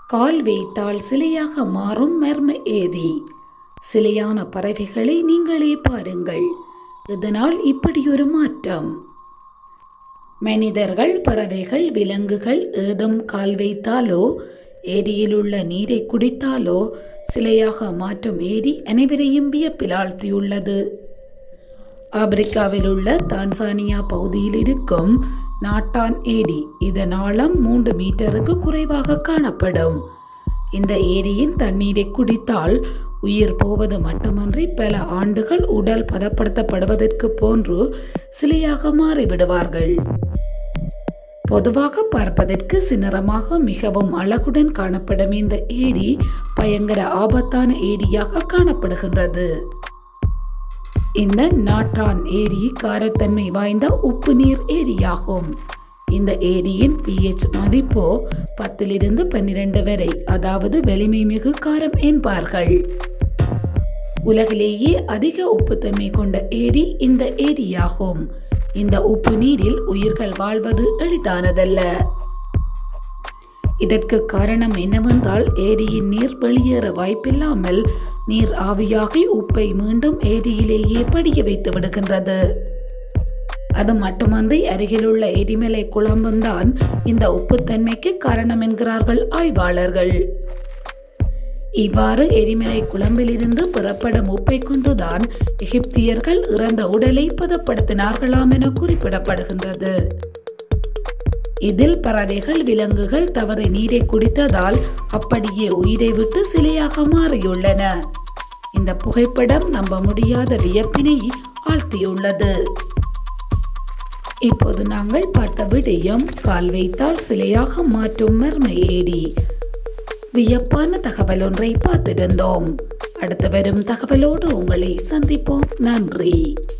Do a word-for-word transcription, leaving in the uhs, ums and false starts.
கால் வைத்தால் சிலையாக மாறும் மர்ம ஏதி. சிலையான பறவைகளை நீங்களே பாருங்கள். இதனால் இப்படியொரு மாற்றம். மனிதர்கள், பறவைகள், விலங்குகள் ஏதும் கால் வைத்தாலோ ஏரியில் உள்ள நீரை குடித்தாலோ சிலையாக மாற்றும் ஏரி அனைவரையும் வியப்பில் ஆழ்த்தியுள்ளது. ஆப்பிரிக்காவில் உள்ள தான்சானியா பகுதியில் இருக்கும் நாட்டான் ஏரி இதன் ஆழம் மூன்று மீட்டருக்கு குறைவாக காணப்படும். இந்த ஏரியின் தண்ணீரை குடித்தால் உயிர் போவது மட்டுமன்றி பல ஆண்டுகள் உடல் பதப்படுத்தப்படுவதற்கு போன்று சிலையாக மாறிவிடுவார்கள். பொதுவாக பார்ப்பதற்கு சின்னரமாக மிகவும் அழகுடன் காணப்படும் இந்த ஏரி பயங்கர ஆபத்தான ஏரியாக காணப்படுகின்றது. இந்த நாட்டான் ஏரி காரத்தன்மை வாய்ந்த உப்பு நீர் ஏரியாகும். இந்த ஏரியின் பிஹெச் மதிப்போ பத்திலிருந்து பன்னிரண்டு வரை, அதாவது வலிமை மிகு காரம் என்பார்கள். உலகிலேயே அதிக உப்புத்தன்மை கொண்ட ஏரி இந்த ஏரியாகும். இந்த உப்பு நீரில் உயிர்கள் வாழ்வது எளிதானதல்ல. இதற்கு காரணம் என்னவென்றால் ஏரியின் நீர் வெளியேற வாய்ப்பில்லாமல் நீர் ஆவியாகி உப்பை மீண்டும் ஏரியிலேயே படிய வைத்து விடுகின்றது. அது மட்டுமன்றி அருகிலுள்ள எரிமலை குழம்பும் தான் இந்த உப்புத்தன்மைக்கு காரணம் என்கிறார்கள் ஆய்வாளர்கள். இவ்வாறு எரிமலை குழம்பிலிருந்து புறப்படும் உப்பை கொண்டுதான் எகிப்தியர்கள் இறந்த உடலை பதப்படுத்தினார்களாம் என குறிப்பிடப்படுகின்றது. இதில் பறவைகள், விலங்குகள் தவறு நீரை குடித்ததால் அப்படியே உயிரை விட்டு சிலையாக மாறியுள்ளன. இந்த புகைப்படம் நம்ப முடியாத வியப்பினை ஆழ்த்தியுள்ளது. இப்போது நாங்கள் பார்த்த விடயம் கால் வைத்தால் சிலையாக மாற்றும் மர்ம ஏரி. வியப்பான தகவல் ஒன்றை பார்த்திருந்தோம். அடுத்து வரும் தகவலோடு உங்களை சந்திப்போம். நன்றி.